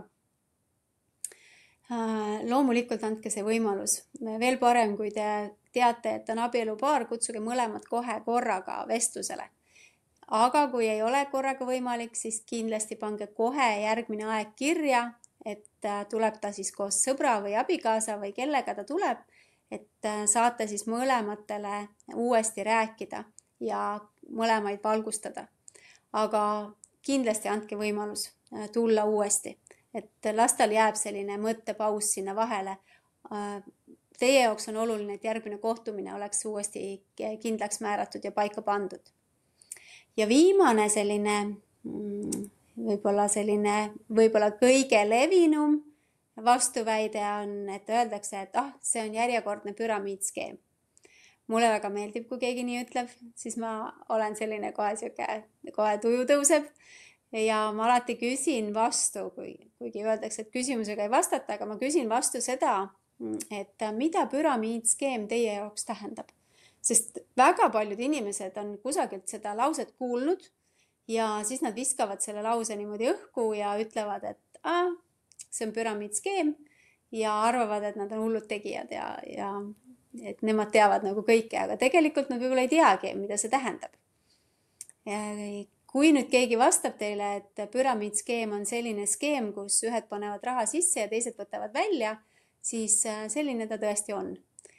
Loomulikult andke see võimalus. Veel parem, kui te teate, et on abielupaar, kutsuge mõlemad kohe korraga vestlusele. Aga kui ei ole korraga võimalik, siis kindlasti pange kohe järgmine aeg kirja, et tuleb ta siis koos sõbra või abikaasa või kellega ta tuleb, et saate siis mõlematele uuesti rääkida ja mõlemaid valgustada. Aga kindlasti andke võimalus tulla uuesti. Et lastel jääb selline mõttepaus sinna vahele. Teie jaoks on oluline, et järgmine kohtumine oleks uuesti kindlaks määratud ja paika pandud. Ja viimane selline, võib-olla selline, võib-olla kõige levinum vastuväide on, et öeldakse, et ah, see on järjekordne püramiidskeem. Mulle väga meeldib, kui keegi nii ütleb, siis ma olen selline kohe siuke, kohe tuju tõuseb. Ja ma alati küsin vastu, kui, kuigi öeldakse, et küsimusega ei vastata, aga ma küsin vastu seda, et mida püramiidskeem teie jaoks tähendab. Sest väga paljud inimesed on kusagilt seda lauset kuulnud ja siis nad viskavad selle lause niimoodi õhku ja ütlevad, et ah, see on püramiidskeem ja arvavad, et nad on hullud tegijad ja, ja et nemad teavad nagu kõike, aga tegelikult nad võib-olla ei teagi, mida see tähendab. Ja kui nüüd keegi vastab teile, et püramiidskeem on selline skeem, kus ühed panevad raha sisse ja teised võtavad välja, siis selline ta tõesti on.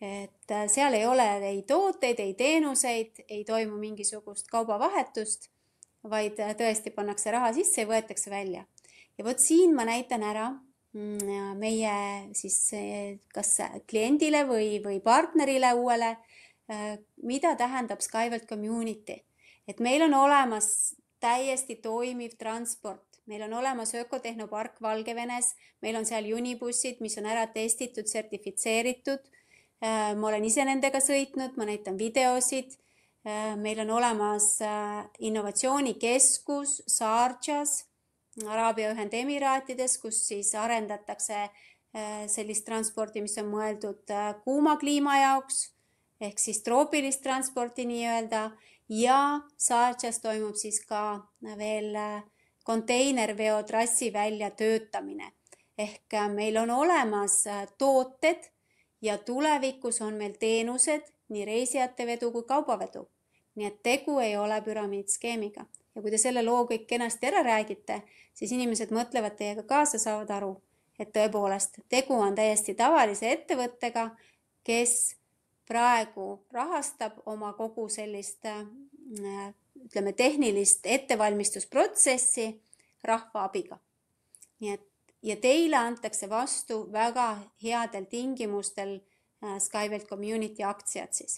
et seal ei ole ei tooteid, ei teenuseid, ei toimu mingisugust kaubavahetust, vaid tõesti pannakse raha sisse ja võetakse välja. Ja vot siin ma näitan ära meie siis kas kliendile või, või partnerile uuele, mida tähendab SkyVelt Community. Et meil on olemas täiesti toimiv transport. Meil on olemas ökotehnopark Valgevenes, meil on seal Unibussid, mis on ära testitud, sertifitseeritud. Ma olen ise nendega sõitnud, ma näitan videosid. Meil on olemas innovatsioonikeskus Sharjah's, Araabia Ühendemiraatides, kus siis arendatakse sellist transporti, mis on mõeldud kuuma kliima jaoks, ehk siis troopilist transporti nii-öelda. Ja Sharjah's toimub siis ka veel konteinerveo trassi välja töötamine. Ehk meil on olemas tooted ja tulevikus on meil teenused nii reisijate vedu kui kaubavedu. Nii et tegu ei ole püramiidskeemiga. Ja kui te selle loo kõik kenasti ära räägite, siis inimesed mõtlevad teiega kaasa, saavad aru, et tõepoolest tegu on täiesti tavalise ettevõttega, kes praegu rahastab oma kogu sellist ütleme, tehnilist ettevalmistusprotsessi rahva abiga. Nii et, ja teile antakse vastu väga headel tingimustel SkyVelt Community aktsiad siis.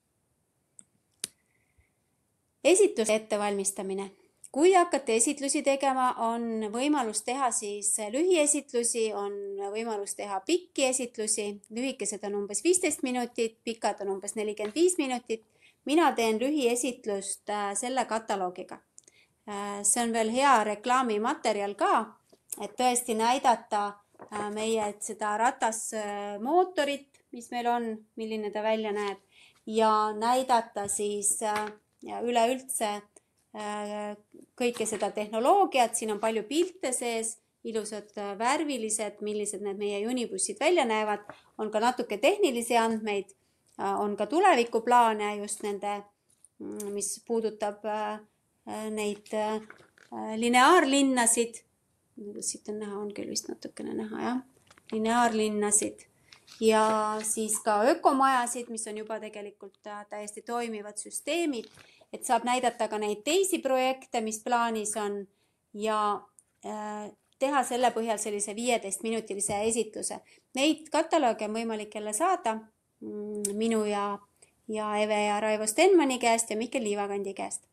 Esitluse ettevalmistamine. Kui hakkate esitlusi tegema, on võimalus teha siis lühiesitlusi, on võimalus teha pikki esitlusi. Lühikesed on umbes viisteist minutit, pikad on umbes nelikümmend viis minutit. Mina teen lühieesitlust selle kataloogiga. See on veel hea reklaamimaterjal ka, et tõesti näidata meie seda ratasmootorit, mis meil on, milline ta välja näeb, ja näidata siis ja üleüldse kõike seda tehnoloogiat. Siin on palju pilte sees, ilusad värvilised, millised need meie Unibussid välja näevad. On ka natuke tehnilisi andmeid, on ka tulevikuplaane just nende, mis puudutab neid lineaarlinnasid. Siit on näha, on küll vist natukene näha, jah. Lineaarlinnasid ja siis ka ökomajasid, mis on juba tegelikult täiesti toimivad süsteemid. Et saab näidata ka neid teisi projekte, mis plaanis on ja teha selle põhjal sellise viieteist minutilise esitluse. Neid kataloogi on võimalik jälle saada minu ja, ja Eve ja Raivo Stenmani käest ja Mihkel Liivakandi käest.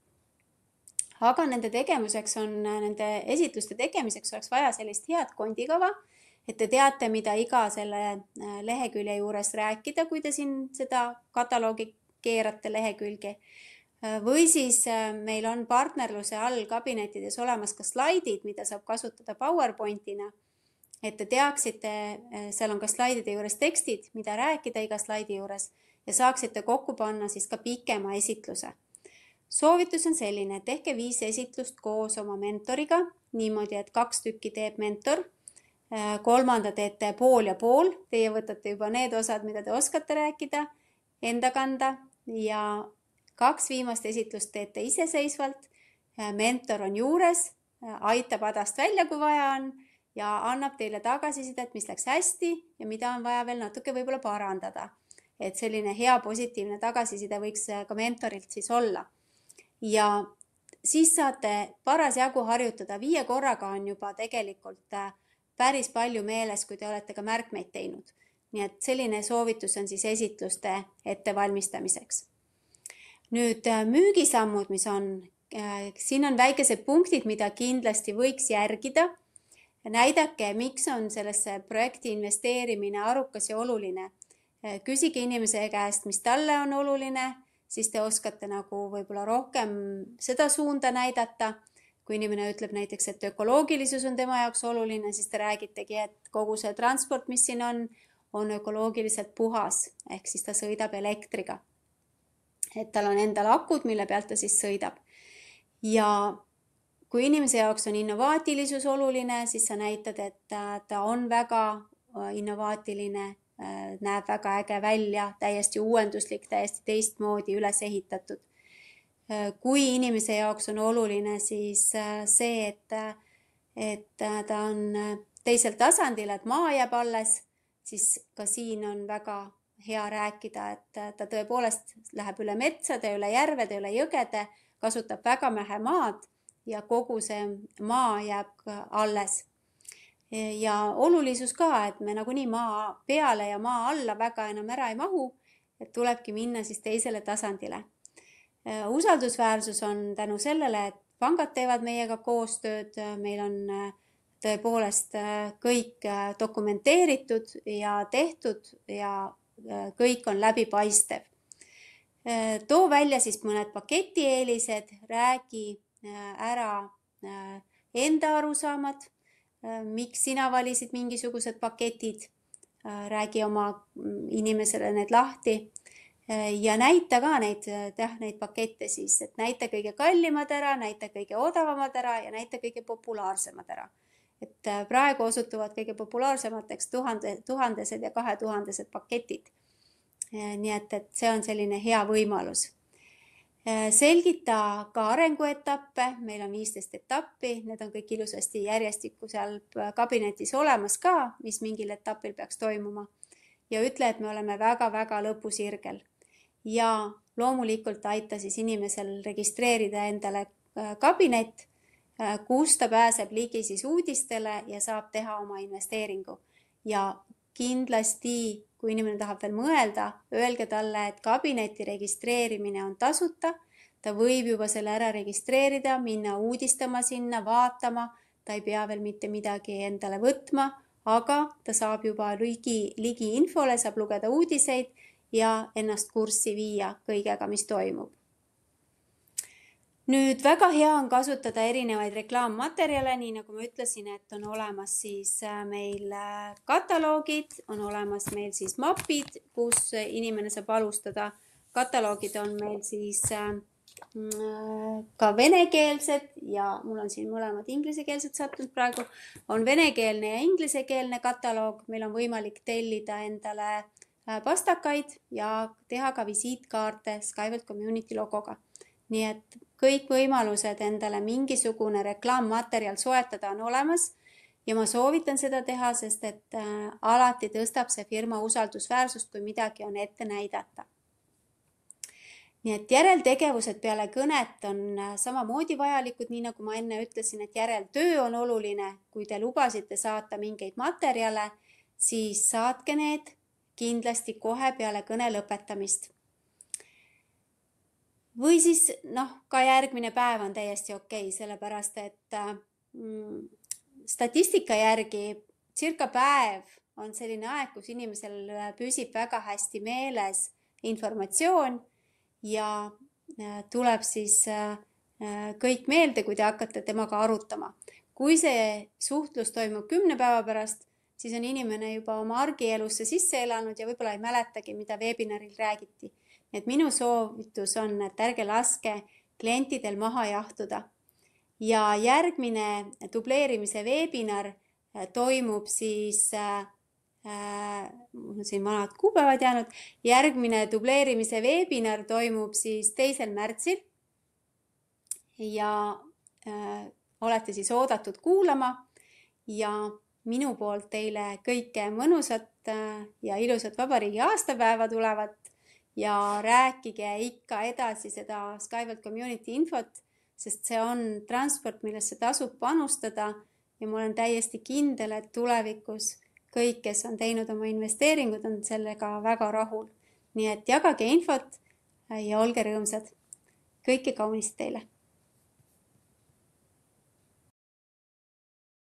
Aga nende tegemuseks on, nende esitluste tegemiseks oleks vaja sellist head kondikava, et te teate, mida iga selle lehekülje juures rääkida, kui te siin seda kataloogi keerate lehekülgi. Või siis meil on partnerluse all kabinettides olemas ka slaidid, mida saab kasutada PowerPointina, et te teaksite, seal on ka slaidide juures tekstid, mida rääkida iga slaidi juures ja saaksite kokku panna siis ka pikema esitluse. Soovitus on selline, et tehke viis esitlust koos oma mentoriga, niimoodi, et kaks tükki teeb mentor, kolmanda teete pool ja pool, teie võtate juba need osad, mida te oskate rääkida, enda kanda ja kaks viimast esitlust teete iseseisvalt, mentor on juures, aitab adast välja, kui vaja on ja annab teile tagasisidet, mis läks hästi ja mida on vaja veel natuke võib-olla parandada. Et selline hea positiivne tagasiside võiks ka mentorilt siis olla. Ja siis saate parasjagu harjutada, viie korraga on juba tegelikult päris palju meeles, kui te olete ka märkmeid teinud. Nii et selline soovitus on siis esitluste ettevalmistamiseks. Nüüd müügisammud, mis on, siin on väikesed punktid, mida kindlasti võiks järgida. Näidake, miks on sellesse projekti investeerimine arukas ja oluline. Küsige inimese käest, mis talle on oluline, siis te oskate nagu võib-olla rohkem seda suunda näidata. Kui inimene ütleb näiteks, et ökoloogilisus on tema jaoks oluline, siis te räägitegi, et kogu see transport, mis siin on, on ökoloogiliselt puhas, ehk siis ta sõidab elektriga. Et tal on endal akud, mille pealt ta siis sõidab. Ja kui inimese jaoks on innovaatilisus oluline, siis sa näitad, et ta on väga innovaatiline, näeb väga äge välja, täiesti uuenduslik, täiesti teistmoodi üles ehitatud. Kui inimese jaoks on oluline, siis see, et, et ta on teisel tasandil, et maa jääb alles, siis ka siin on väga hea rääkida, et ta tõepoolest läheb üle metsade, üle järvede, üle jõgede, kasutab väga vähe maad ja kogu see maa jääb alles. Ja olulisus ka, et me nagunii maa peale ja maa alla väga enam ära ei mahu, et tulebki minna siis teisele tasandile. Usaldusväärsus on tänu sellele, et pangad teevad meiega koostööd, meil on tõepoolest kõik dokumenteeritud ja tehtud ja kõik on läbipaistev. Too välja siis mõned paketieelised, räägi ära enda arusaamad, miks sina valisid mingisugused paketid, räägi oma inimesele need lahti ja näita ka neid, neid pakette siis, et näita kõige kallimad ära, näita kõige odavamad ära ja näita kõige populaarsemad ära. Et praegu osutuvad kõige populaarsemateks tuhande, tuhandesed ja kahetuhandesed paketid. Nii et, et see on selline hea võimalus. Selgita ka arenguetappe, meil on viisteist etappi, need on kõik ilusasti järjestikku seal kabinetis olemas ka, mis mingil etapil peaks toimuma. Ja ütle, et me oleme väga-väga lõpusirgel. Ja loomulikult aita siis inimesel registreerida endale kabinet, kus ta pääseb ligi siis uudistele ja saab teha oma investeeringu. Ja kindlasti, kui inimene tahab veel mõelda, öelge talle, et kabineti registreerimine on tasuta, ta võib juba selle ära registreerida, minna uudistama sinna, vaatama, ta ei pea veel mitte midagi endale võtma, aga ta saab juba ligi, ligi infole, saab lugeda uudiseid ja ennast kurssi viia kõigega, mis toimub. Nüüd väga hea on kasutada erinevaid reklaammaterjale, nii nagu ma ütlesin, et on olemas siis meil kataloogid, on olemas meil siis mapid, kus inimene saab alustada. Kataloogid on meil siis ka venekeelsed ja mul on siin mõlemad inglisekeelsed sattunud praegu. On venekeelne ja inglisekeelne kataloog, meil on võimalik tellida endale pastakaid ja teha ka visiitkaarte Skyward Community logoga. Nii et kõik võimalused endale mingisugune reklaammaterjal soetada on olemas ja ma soovitan seda teha, sest et alati tõstab see firma usaldusväärsust, kui midagi on ette näidata. Nii et järeltegevused peale kõnet on samamoodi vajalikud, nii nagu ma enne ütlesin, et järeltöö on oluline. Kui te lubasite saata mingeid materjale, siis saatke need kindlasti kohe peale kõne lõpetamist. Või siis noh, ka järgmine päev on täiesti okei, sellepärast et mm, statistika järgi circa päev on selline aeg, kus inimesel püsib väga hästi meeles informatsioon ja tuleb siis kõik meelde, kui te hakkate temaga arutama. Kui see suhtlus toimub kümne päeva pärast, siis on inimene juba oma argielusse sisse elanud ja võib-olla ei mäletagi, mida webinaril räägiti. Et minu soovitus on, et ärge laske klientidel maha jahtuda. Ja järgmine dubleerimise webinar toimub siis, äh, siin vanad kuupäevad jäänud, järgmine dubleerimise webinar toimub siis teisel märtsil ja äh, olete siis oodatud kuulama ja minu poolt teile kõike mõnusat ja ilusat vabariigi aastapäeva tulevat. Ja rääkige ikka edasi seda Skyward Community infot, sest see on transport, millesse tasub panustada ja ma olen täiesti kindel, et tulevikus kõik, kes on teinud oma investeeringud, on sellega väga rahul. Nii et jagage infot ja olge rõõmsad. Kõike kaunist teile!